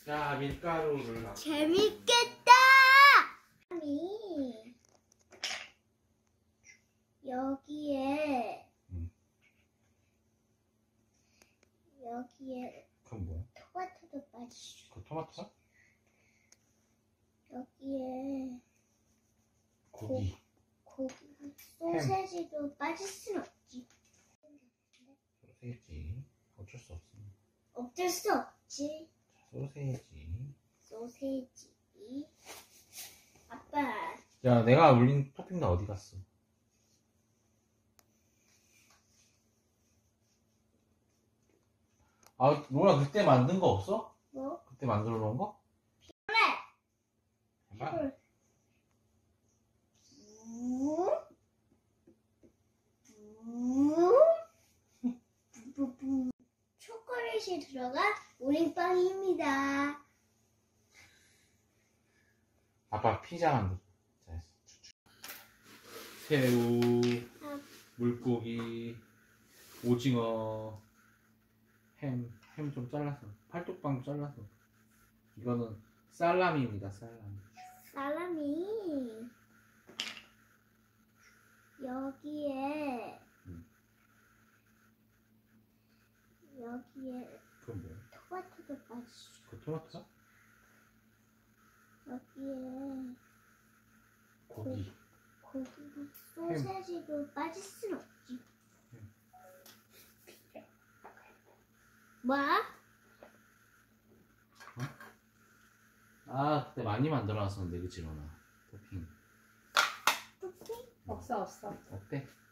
자, 밀가루를 넣고. 재밌겠다. 여기에 그건 뭐야? 토마토도 빠지죠. 그 토마토야? 여기에 고기. 소세지도 빠질 순 없지. 소세지. 어쩔 수 없어. 어쩔 수 없지. 소세지. 아빠. 야, 내가 올린 토핑 다 어디 갔어? 아, 로라 그때 만든 거 없어? 뭐? 그때 만들어 놓은 거? 그래. 해봐. 초콜릿이 들어간 우린빵입니다. 아빠 피자 만들어. 새우, 물고기, 오징어, 햄 좀 잘라서, 팔뚝빵 잘라서. 이거는 살라미입니다, 살라미. 살라미. 여기에 그건 뭐야? 토마토도 빠지죠. 그 토마토야? 여기에 고기. 소세지도 빠질 순 없지. 뭐야? 아, 그때 많이 만들어 놨었는데, 그치, 로나? 토핑. 토핑? 없어. 어때?